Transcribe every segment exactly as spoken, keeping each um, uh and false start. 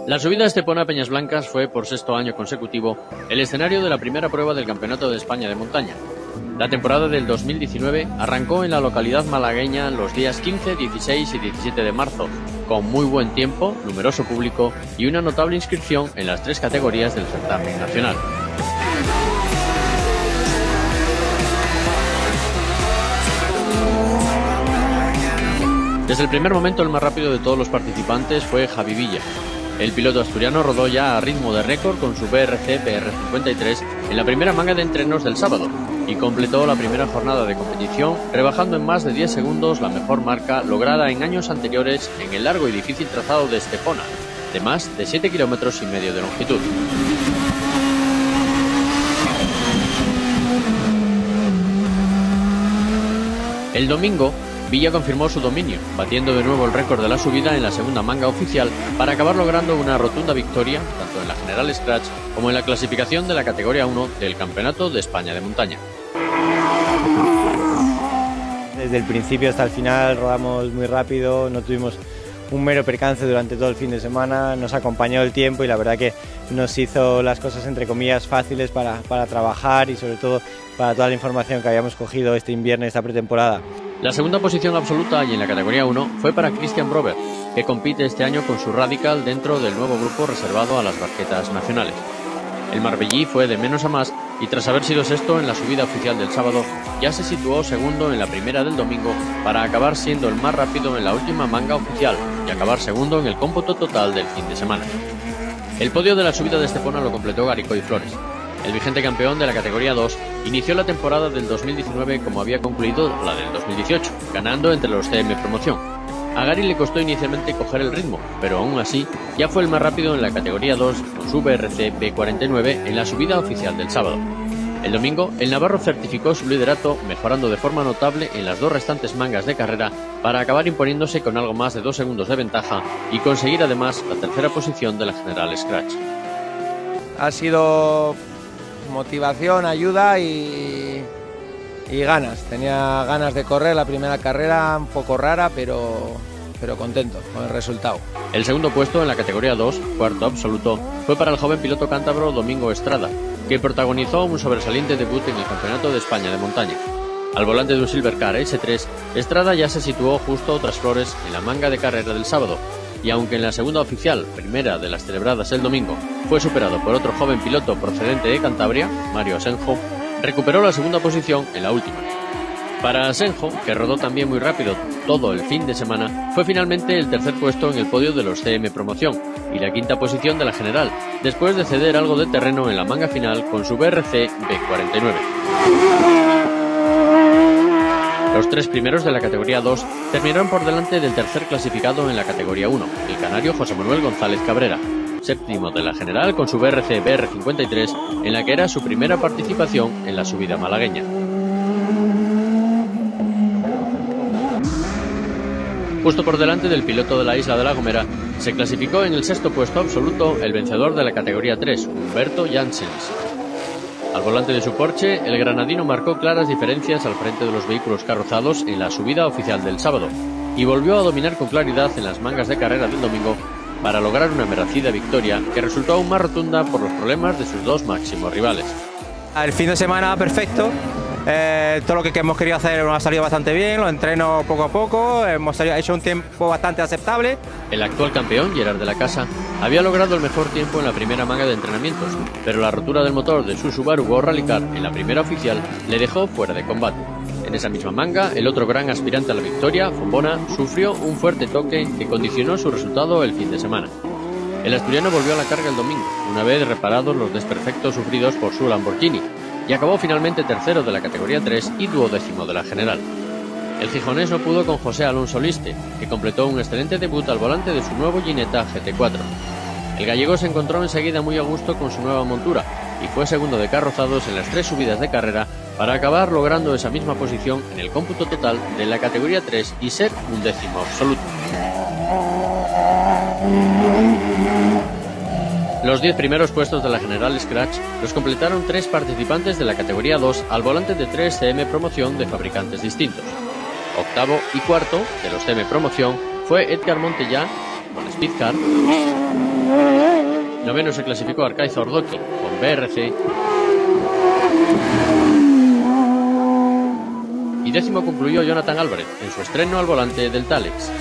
La subida a Estepona a Peñas Blancas fue, por sexto año consecutivo, el escenario de la primera prueba del Campeonato de España de Montaña. La temporada del dos mil diecinueve arrancó en la localidad malagueña los días quince, dieciséis y diecisiete de marzo, con muy buen tiempo, numeroso público y una notable inscripción en las tres categorías del certamen nacional. Desde el primer momento el más rápido de todos los participantes fue Javi Villa. El piloto asturiano rodó ya a ritmo de récord con su B R C B R cincuenta y tres en la primera manga de entrenos del sábado y completó la primera jornada de competición rebajando en más de diez segundos la mejor marca lograda en años anteriores en el largo y difícil trazado de Estepona, de más de siete kilómetros y medio de longitud. El domingo, Villa confirmó su dominio, batiendo de nuevo el récord de la subida en la segunda manga oficial para acabar logrando una rotunda victoria, tanto en la General Scratch como en la clasificación de la categoría uno del Campeonato de España de Montaña. Desde el principio hasta el final rodamos muy rápido, no tuvimos un mero percance durante todo el fin de semana, nos acompañó el tiempo y la verdad que nos hizo las cosas entre comillas fáciles para, para trabajar y sobre todo para toda la información que habíamos cogido este invierno, esta pretemporada. La segunda posición absoluta y en la categoría uno fue para Christian Brover, que compite este año con su Radical dentro del nuevo grupo reservado a las barquetas nacionales. El marbellí fue de menos a más y tras haber sido sexto en la subida oficial del sábado, ya se situó segundo en la primera del domingo para acabar siendo el más rápido en la última manga oficial y acabar segundo en el cómputo total del fin de semana. El podio de la subida de Estepona lo completó Garicoy Flores. El vigente campeón de la categoría dos inició la temporada del dos mil diecinueve como había concluido la del dos mil dieciocho, ganando entre los C M Promoción. A Gary le costó inicialmente coger el ritmo, pero aún así ya fue el más rápido en la categoría dos con su B R C B cuarenta y nueve en la subida oficial del sábado. El domingo, el navarro certificó su liderato, mejorando de forma notable en las dos restantes mangas de carrera para acabar imponiéndose con algo más de dos segundos de ventaja y conseguir además la tercera posición de la General Scratch. Ha sido motivación, ayuda y, y ganas. Tenía ganas de correr la primera carrera, un poco rara, pero, pero contento con el resultado. El segundo puesto en la categoría dos, cuarto absoluto, fue para el joven piloto cántabro Domingo Estrada, que protagonizó un sobresaliente debut en el Campeonato de España de Montaña. Al volante de un Silvercar S tres, Estrada ya se situó justo tras Flores en la manga de carrera del sábado, y aunque en la segunda oficial, primera de las celebradas el domingo, fue superado por otro joven piloto procedente de Cantabria, Mario Asenjo, recuperó la segunda posición en la última. Para Asenjo, que rodó también muy rápido todo el fin de semana, fue finalmente el tercer puesto en el podio de los C M Promoción y la quinta posición de la general, después de ceder algo de terreno en la manga final con su B R C B cuarenta y nueve. Los tres primeros de la categoría dos terminaron por delante del tercer clasificado en la categoría uno, el canario José Manuel González Cabrera, séptimo de la general con su B R C B R cincuenta y tres, en la que era su primera participación en la subida malagueña. Justo por delante del piloto de la Isla de La Gomera, se clasificó en el sexto puesto absoluto el vencedor de la categoría tres, Humberto Janssens. Al volante de su Porsche, el granadino marcó claras diferencias al frente de los vehículos carrozados en la subida oficial del sábado y volvió a dominar con claridad en las mangas de carrera del domingo para lograr una merecida victoria que resultó aún más rotunda por los problemas de sus dos máximos rivales. El fin de semana perfecto, eh, todo lo que hemos querido hacer nos ha salido bastante bien, los entrenos poco a poco, hemos hecho un tiempo bastante aceptable. El actual campeón, Gerard de la Casa, había logrado el mejor tiempo en la primera manga de entrenamientos, pero la rotura del motor de su Subaru Go Rally Car en la primera oficial le dejó fuera de combate. En esa misma manga, el otro gran aspirante a la victoria, Fombona, sufrió un fuerte toque que condicionó su resultado el fin de semana. El asturiano volvió a la carga el domingo, una vez reparados los desperfectos sufridos por su Lamborghini, y acabó finalmente tercero de la categoría tres y duodécimo de la general. El gijonés no pudo con José Alonso Liste, que completó un excelente debut al volante de su nuevo Ginetta G T cuatro. El gallego se encontró enseguida muy a gusto con su nueva montura y fue segundo de carrozados en las tres subidas de carrera para acabar logrando esa misma posición en el cómputo total de la categoría tres y ser un décimo absoluto. Los diez primeros puestos de la General Scratch los completaron tres participantes de la categoría dos al volante de tres C M Promoción de fabricantes distintos. Octavo y cuarto de los C M Promoción fue Edgar Montellá con Speedcar Noveno se clasificó Arcaiz Ordoki con B R C. Y décimo concluyó Jonathan Álvarez en su estreno al volante del Talex.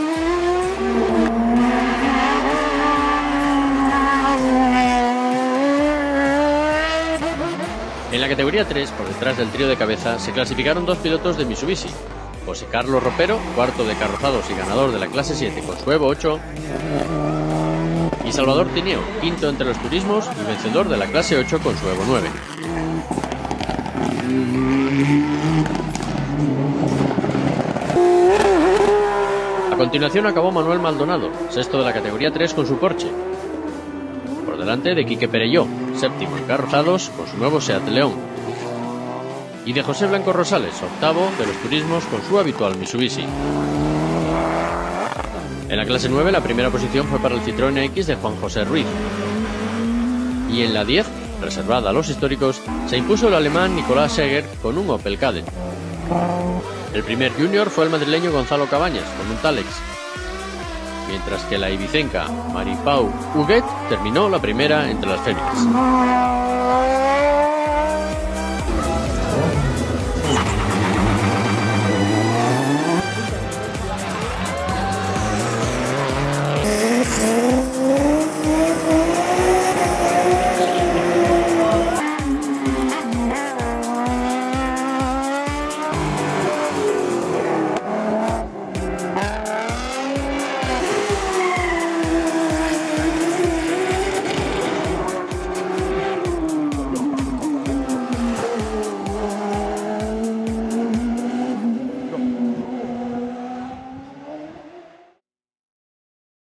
En la categoría tres, por detrás del trío de cabeza, se clasificaron dos pilotos de Mitsubishi. José Carlos Ropero, cuarto de carrozados y ganador de la clase siete con su Evo ocho. Y Salvador Tineo, quinto entre los turismos y vencedor de la clase ocho con su Evo nueve. A continuación acabó Manuel Maldonado, sexto de la categoría tres con su Porsche. Por delante de Quique Perelló, séptimo en carrozados con su nuevo Seat León. Y de José Blanco Rosales, octavo de los turismos con su habitual Mitsubishi. En la clase nueve la primera posición fue para el Citroën X de Juan José Ruiz. Y en la diez, reservada a los históricos, se impuso el alemán Nicolás Seger con un Opel Kadett. El primer junior fue el madrileño Gonzalo Cabañas con un Talex, mientras que la ibicenca Maripau Huguet terminó la primera entre las féminas.